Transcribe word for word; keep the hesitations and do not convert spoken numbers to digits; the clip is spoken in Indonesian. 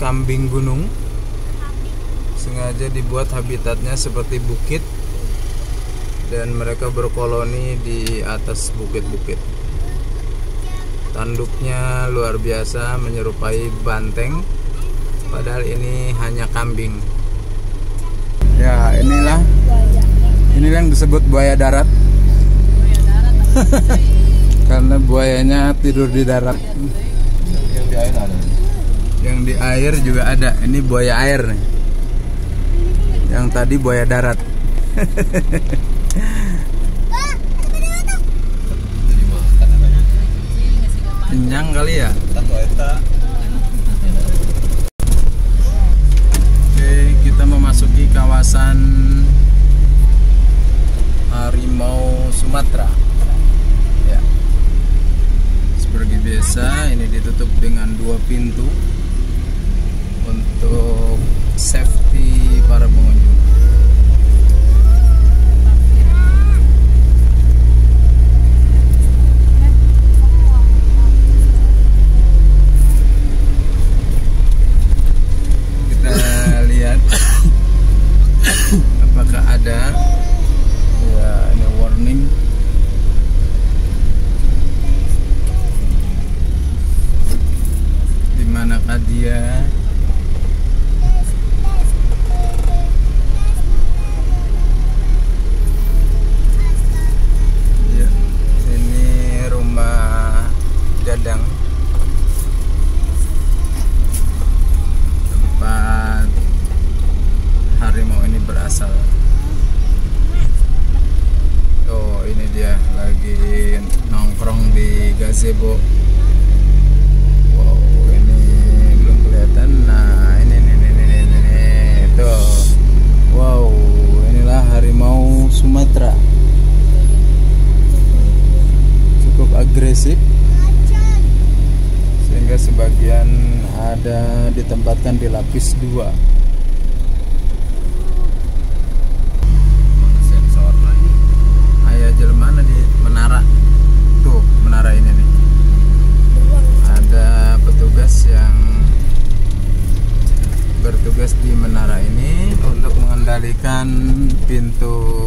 kambing gunung. Sengaja dibuat habitatnya seperti bukit, dan mereka berkoloni di atas bukit-bukit. Tanduknya luar biasa, menyerupai banteng, padahal ini hanya kambing. Ya, inilah inilah yang disebut buaya darat. Buaya darat. Karena buayanya tidur di darat. Yang di air ada. Yang di air juga ada. Ini buaya air nih. Yang tadi buaya darat. Kenyang kali ya. Oke, kita memasuki kawasan harimau Sumatera. Ya. Seperti biasa, ini ditutup dengan dua pintu untuk safety para pengunjung. Kita lihat apakah ada, ya, ini warning. Di manakah dia? Ya, ini rumah gadang, tempat harimau ini berasal. Oh, ini dia lagi nongkrong di gazebo. Wow, ini belum kelihatan. Nah, ini ini ini ini, ini, ini. Tuh. Wow, inilah harimau Sumatera. Cukup agresif, sehingga sebagian ada ditempatkan di lapis dua. Sensor lagi. Ayah jelmana di menara. Tuh, menara ini nih. Ada petugas yang bertugas di menara ini untuk mengendalikan pintu